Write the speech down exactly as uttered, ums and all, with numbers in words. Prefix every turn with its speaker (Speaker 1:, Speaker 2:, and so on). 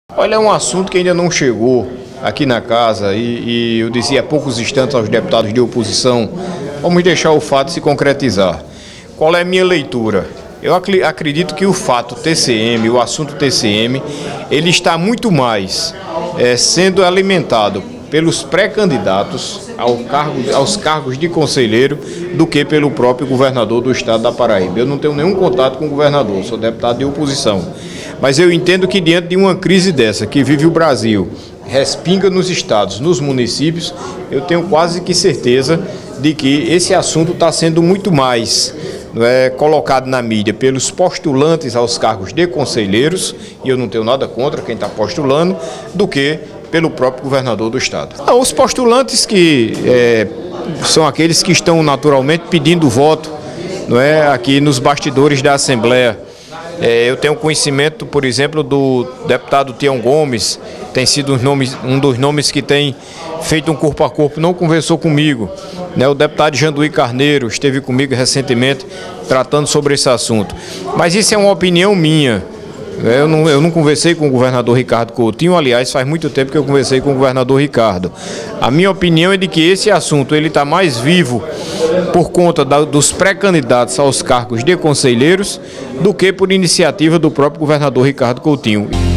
Speaker 1: Olha, é um assunto que ainda não chegou aqui na casa e, e eu dizia há poucos instantes aos deputados de oposição, vamos deixar o fato se concretizar. Qual é a minha leitura? Eu acredito que o fato T C M, o assunto T C M, ele está muito mais é, sendo alimentado pelos pré-candidatos ao cargo, aos cargos de conselheiro do que pelo próprio governador do estado da Paraíba. Eu não tenho nenhum contato com o governador, sou deputado de oposição. Mas eu entendo que diante de uma crise dessa que vive o Brasil, respinga nos estados, nos municípios, eu tenho quase que certeza de que esse assunto está sendo muito mais é, colocado na mídia pelos postulantes aos cargos de conselheiros, e eu não tenho nada contra quem está postulando, do que pelo próprio governador do estado. Não, os postulantes que é, são aqueles que estão naturalmente pedindo voto, não é, aqui nos bastidores da Assembleia. É, eu tenho conhecimento, por exemplo, do deputado Tião Gomes, tem sido um, nomes, um dos nomes que tem feito um corpo a corpo, não conversou comigo. Né? O deputado Janduí Carneiro esteve comigo recentemente tratando sobre esse assunto. Mas isso é uma opinião minha. Eu não, eu não conversei com o governador Ricardo Coutinho, aliás, faz muito tempo que eu conversei com o governador Ricardo. A minha opinião é de que esse assunto ele está mais vivo por conta da, dos pré-candidatos aos cargos de conselheiros do que por iniciativa do próprio governador Ricardo Coutinho.